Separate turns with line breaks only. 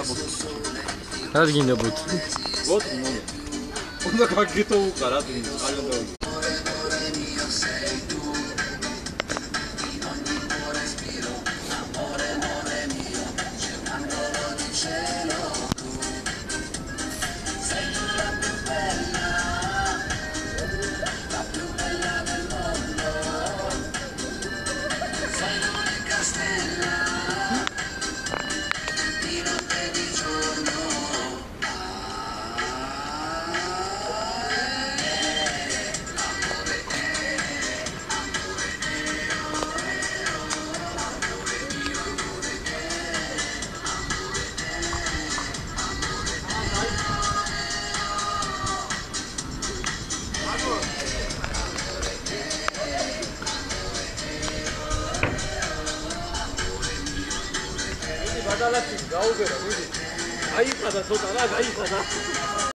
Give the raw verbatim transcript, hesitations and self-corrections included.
ボツ。
ラズギンのボツ。
ボツのね。こんなかけとうからって言うんです。あれなんだろう。Ini badala tinggal ke, ini. Air pada saudara, air pada.